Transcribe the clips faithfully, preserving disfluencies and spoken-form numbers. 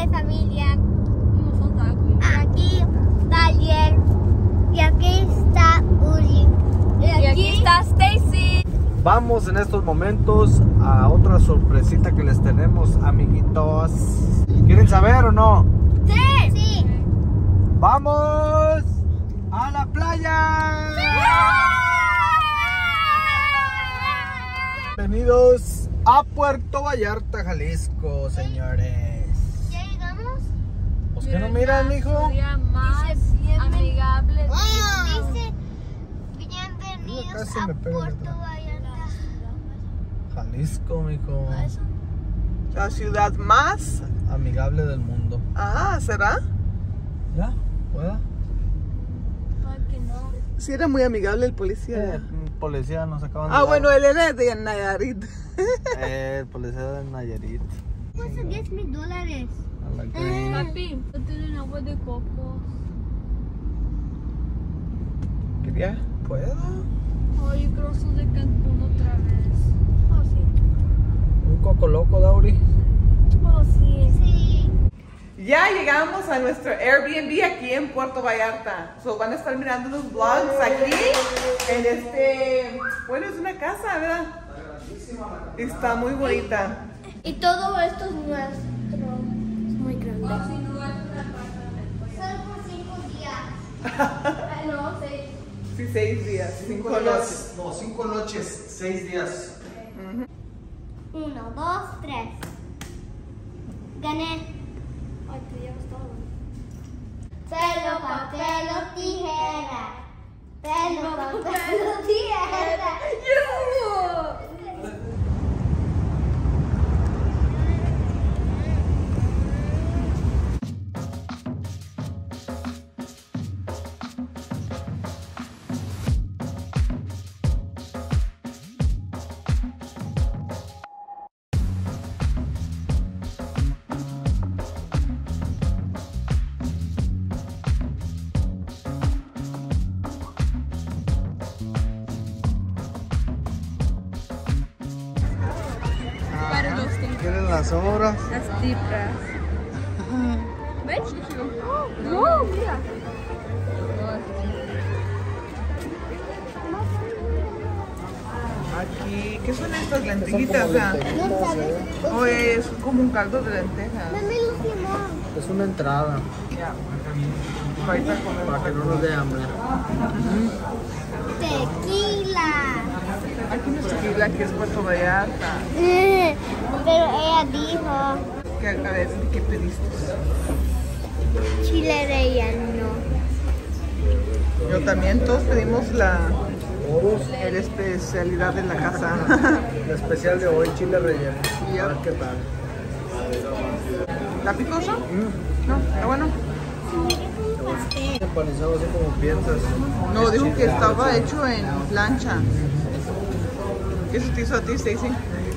tardes, familia. Aquí está Aliel. Y aquí está Uri. Y aquí, y aquí está Stacy. Vamos en estos momentos a otra sorpresita que les tenemos, amiguitos. ¿Quieren saber o no? Sí. Sí. ¡Vamos a la playa! ¡Sí! Bienvenidos a Puerto Vallarta, Jalisco, señores. ¿Ya llegamos? ¿Pues qué no miran, mijo? Más amigable. Dice, bienvenidos Casi a me pego en Puerto la- Vallarta. Jalisco, mijo. La ciudad más. Amigable del mundo. Ah, ¿será? ¿Ya? ¿Pueda? Sí, era muy amigable el policía. Eh, policía nos acaban de Ah, dar- bueno, él era de Nayarit. Eh, el policía de Nayarit. Cuesta diez mil dólares. A la green. Papi, no tienen agua de coco. ¿Quería? ¿Puedo? Ay, yo creo que soy de Cancún otra vez. Oh, sí. Un coco loco, Dauri. Oh, sí. Sí. Ya llegamos a nuestro Airbnb aquí en Puerto Vallarta. So, van a estar mirando los vlogs aquí. En este. Bueno, es una casa, ¿verdad? Está muy bonita. Y todo esto es nuestro. Es muy grande. Solo por cinco días. Ah, no, seis. Sí, seis días, cinco noches. No, cinco noches, seis días. Uno, dos, tres. Gané. Ay, tú llevas todo. Pelo, papel o tijera. Pelo, papel o tijera. Para los que ¿Quieren las obras? las cifras. ¿Ves? No, mira. Aquí, ¿qué son estas lentejitas? Ah? No sabes. O es como un caldo de lentejas. Dame los limón. Es una entrada Ya. Ahorita comemos. para que no nos dé hambre. Tequila. Aquí no es tequila, aquí es Puerto Vallarta. Eh, Pero ella dijo Que, a ver, ¿qué pediste? chile relleno. Yo también, todos pedimos la, la especialidad de la casa. El especial de hoy, chile relleno. Ya. A ver qué tal. ¿La picosa? No, está bueno. Empanizado así como piensas. No, dijo que estaba hecho en plancha. ¿Qué se te hizo a ti, Stacy?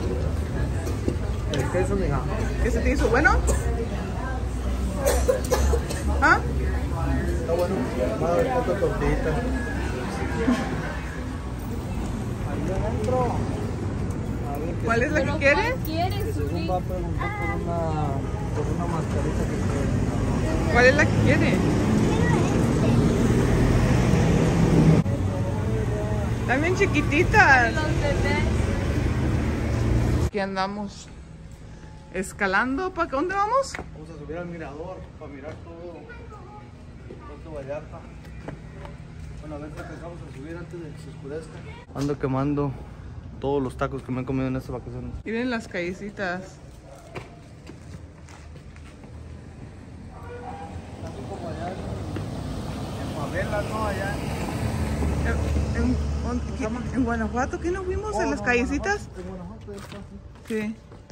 El queso, mija. ¿Qué se te hizo? ¿Bueno? ¿Ah? Está bueno. Va a haber otra tortillita. Ahí adentro. A ver qué. ¿Cuál es la que ¿Pero quieres? cuál quieres, Que según Sufi? va a preguntar por una, por una mascarita que quiere. ¿Cuál es la que quiere? También chiquititas. Los bebés. Aquí andamos escalando. ¿Para dónde vamos? Vamos a subir al mirador para mirar todo Puerto Vallarta. Bueno, a ver si empezamos a subir antes de que se oscurezca. Ando quemando todos los tacos que me he comido en estas vacaciones. Miren las callecitas. Así como allá en Favela, ¿no? Allá En, en- en Guanajuato, ¿qué nos vimos en las callecitas? En Guanajuato, ya está. Sí.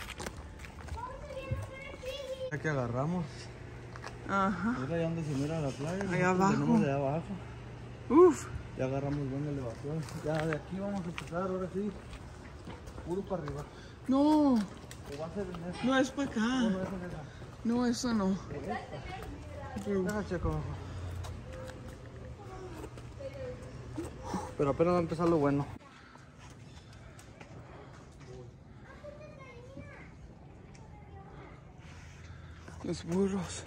Ya que agarramos. Ajá. Mira allá donde se mira la playa. Ahí nosotros abajo. venimos de allá abajo. Uf. Ya agarramos buena elevación. Ya de aquí vamos a empezar, ahora sí. Puro para arriba. No, O va a ser en esta. no es para acá. No, no es en esa. No, eso no. Deja checo. Pero apenas va a empezar lo bueno. Los burros.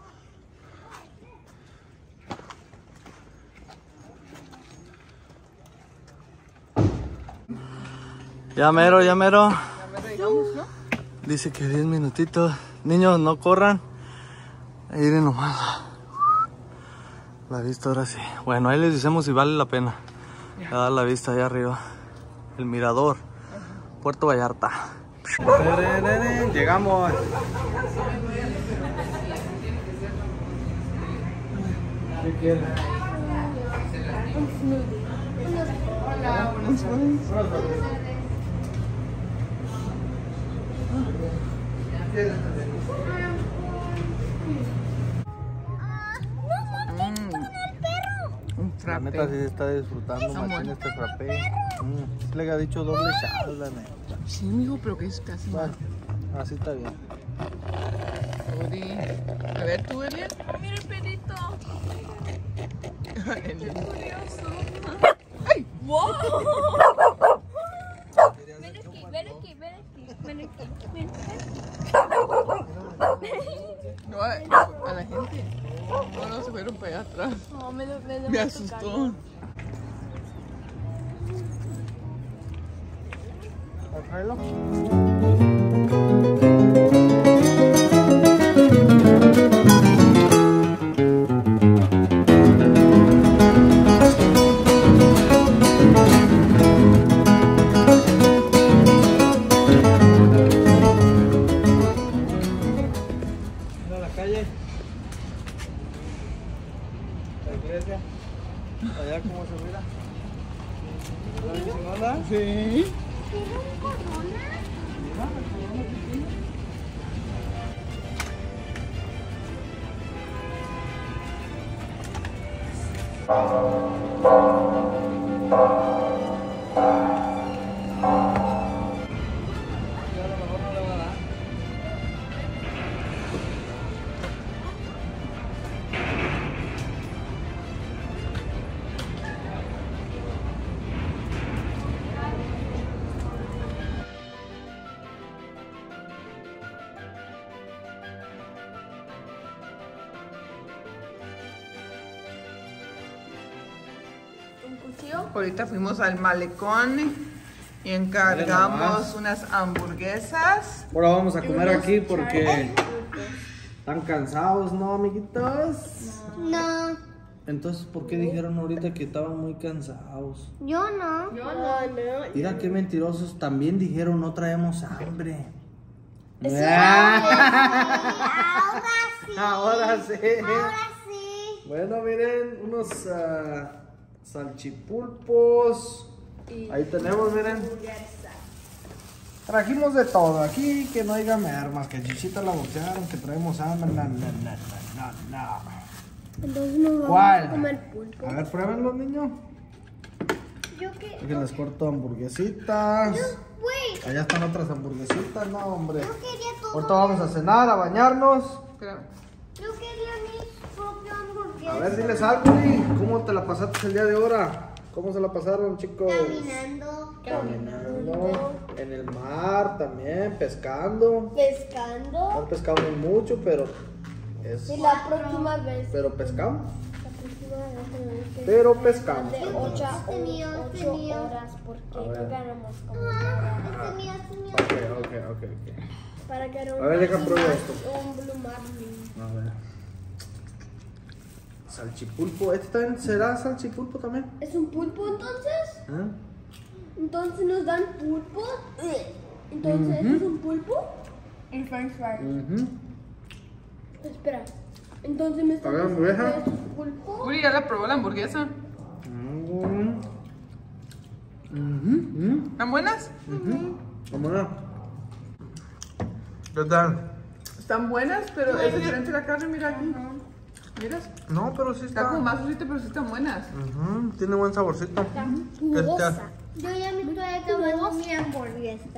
Ya mero, ya mero. Ya me llegamos, ¿no? Dice que diez minutitos. Niños, no corran. Miren nomás. La vista ahora sí. Bueno, ahí les decimos si vale la pena. Ya dar la vista allá arriba. El mirador. Puerto Vallarta. Llegamos. ¿Qué quieren? Un smoothie. Ah, unos smoothies. Un La neta frappe. sí está disfrutando Está machín bueno. este frappé. Mm, sí le ha dicho doble chal, la neta. Sí, mijo, pero que es casi Bueno, así está bien. Uri. A ver, tú, Elian. Mira el perrito. Elian. Curioso. ¡Ay! ¡Wow! Ven aquí, ven aquí, ven aquí, ven aquí. Ven, No, a, a la gente. No, no, se fueron para allá atrás. No, me, me, me, Me asustó. Mira la calle. La iglesia. Allá como se mira. ¿La bicicleta? Sí. Ya a lo mejor no le va a dar. Un cuchillo. Ahorita fuimos al malecón y encargamos unas hamburguesas. Ahora vamos a comer unos aquí porque charros. están cansados, ¿no, amiguitos? No. Entonces, ¿por qué dijeron ahorita que estaban muy cansados? Yo no. Yo no. Mira qué mentirosos, también dijeron no traemos hambre. Ahora sí. Ahora sí. Ahora sí. Bueno, miren, unos ah, salchipulpos. Ahí tenemos, miren. Trajimos de todo. Aquí que no haya mermas, que Chichita la boxearon, que traemos hambre. No, no, no, no, no. Entonces nos vamos ¿Cuál? a comer pulpo. A ver, pruébenlo, niños. Yo que. Aquí les corto hamburguesitas. Wait. Allá están otras hamburguesitas, no, hombre. Yo quería todo. Ahorita vamos a cenar, a bañarnos. Espérame. Yo quería mi propio hamburguesa. A ver, diles algo, Uri. ¿Cómo te la pasaste el día de ahora? ¿Cómo se la pasaron, chicos? Caminando. Caminando. En el mar también, pescando. Pescando. No pescamos mucho, pero es. Y la próxima vez. Pero pescamos. La próxima vez tenemos que Pero pescamos. de también. ocho, Este mío, este ocho mío. horas porque A ver. no ganamos como nada. Este mío, este mío. Ok, ok, ok, ok. Para que no A ver, deja probar esto. un Blue Marlin. A ver. Salchipulpo. ¿Este también será salchipulpo también? ¿Es un pulpo entonces? ¿Eh? Entonces nos dan pulpo. Entonces, ¿esto es un pulpo? Y french fries. Ujú. Espera. Entonces me están A ver, hamburguesa. ¿esto es pulpo? Uri, ¿ya la probó la hamburguesa? Mm. Ujú, ¿Están buenas? ujú. Vámonos. ¿Qué tal? Están buenas, pero es diferente la carne, mira aquí. ¿Miras? No, pero sí Está está. como más dulce, pero sí están buenas. Ujú, tiene buen saborcito. Jugosa. Yo ya me estoy acabando mi hamburguesa.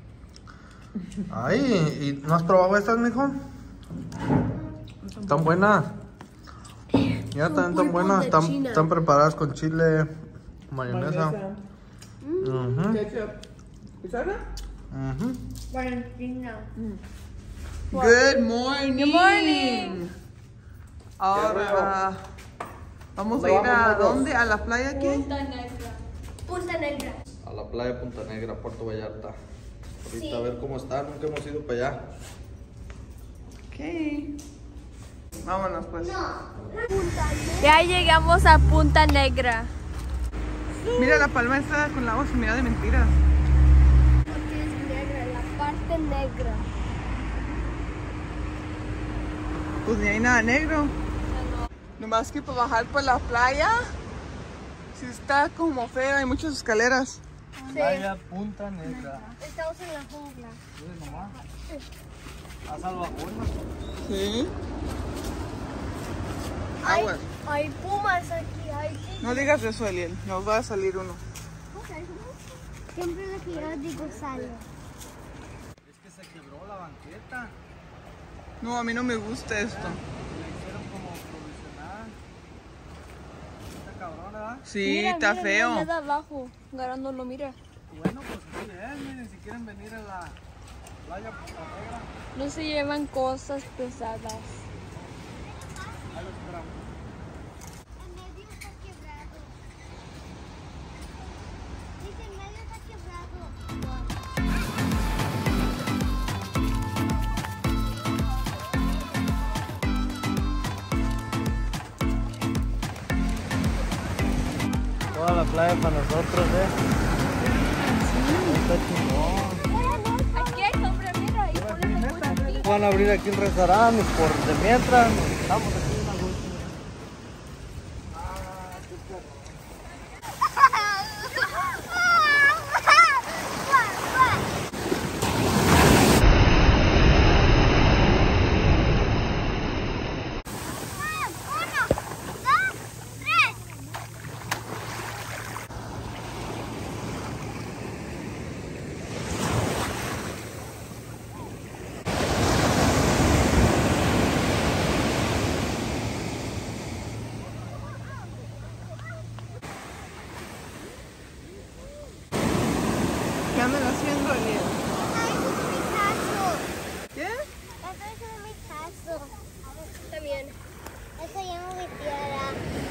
Ay, ¿y no has probado estas, mijo? Están buenas. Ya están tan pulpos buenas. de Están, China. están preparadas con chile, mayonesa. Ujú, Ketchup. ¿Y salsa? ujú. Valentina. Good morning. Good morning. Ahora vamos a ir a dónde? ¿A la playa aquí? Punta Negra. Punta Negra. A la playa de Punta Negra, Puerto Vallarta. Ahorita Sí. a ver cómo está, nunca hemos ido para allá. Ok. Vámonos pues. Ya llegamos a Punta Negra. Mira la palma esa con la agua se mira de mentiras. Porque es negra, la parte negra. Pues ni hay nada negro. Nomás que para bajar por la playa, sí está como feo, hay muchas escaleras. Playa Punta Negra. Estamos en la jungla. ¿Ves nomás? A salvajuela. Sí. Hay, Aguas. hay pumas aquí, hay No digas eso, Eliel, nos va a salir uno. Siempre lo que yo digo sale. Es que se quebró la banqueta. No, a mí no me gusta esto. La hicieron como provisional. Está cabrón, ¿verdad? Sí, está feo. Mira, abajo, agarrándolo, mira. Bueno, pues muy bien, miren, si quieren venir a la playa Punta Negra, No se llevan cosas pesadas. ahí los esperamos. En medio está quebrado. Dice, en medio está quebrado. Toda la playa para nosotros, ¿eh? Está chingón. Aquí hay sombra, mira, y ponen el coche aquí. Van a abrir aquí un restaurante y por de mientras nos estamos aquí en la gusto. ¿Qué andan haciendo, Eliel? Eso es mi caso. ¿Qué? Eso es mi caso. también. Eso llamo mi tierra.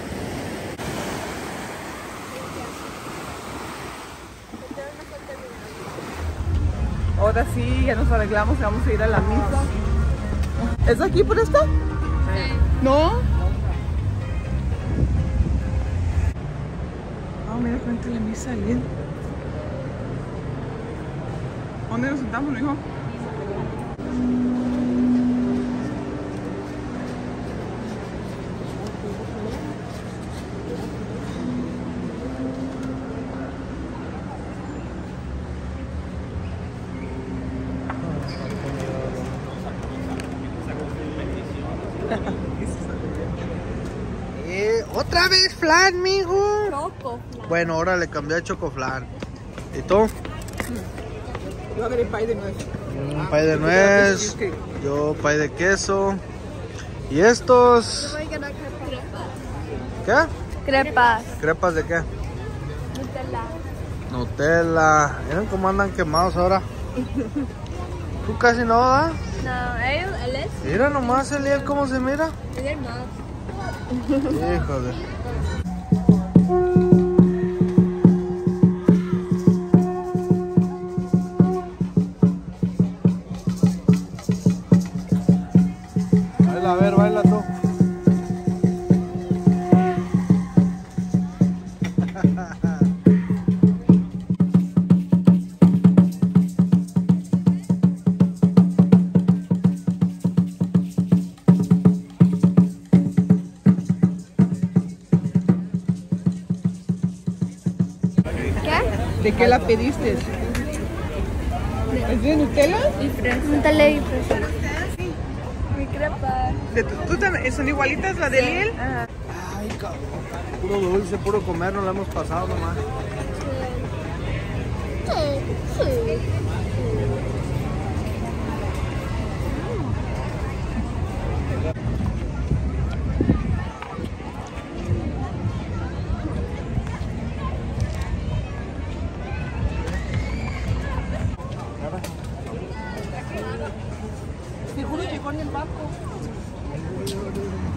Ahora sí, ya nos arreglamos y vamos a ir a la misa. ¿Es aquí por esto? Sí. ¿No? Ah, mira frente a la misa, Eliel. ¿Dónde nos sentamos, hijo? Eh, ¿Otra vez flan, mijo? Choco. Bueno, ahora le cambié a chocoflan. ¿Y tú? Yo agarré pay de nuez. Un pay de nuez, yo pay de queso. ¿Y estos? ¿Qué? Crepas. ¿Crepas de qué? Nutella. Nutella. Miren cómo andan quemados ahora. Tú casi no, ¿verdad? No, él, él es. Mira nomás, Eliel, cómo se mira. Él es más. Híjole. Baila, a ver, baila tú. ¿De qué la pediste? ¿Es de Nutella? Y fresa. Nutella y fresa. Mi crepa. ¿De tu- tú también? ¿Son igualitas la de Eliel? Ay, cabrón. Puro dulce, puro comer, nos la hemos pasado nomás. Te juro mejor en el barco.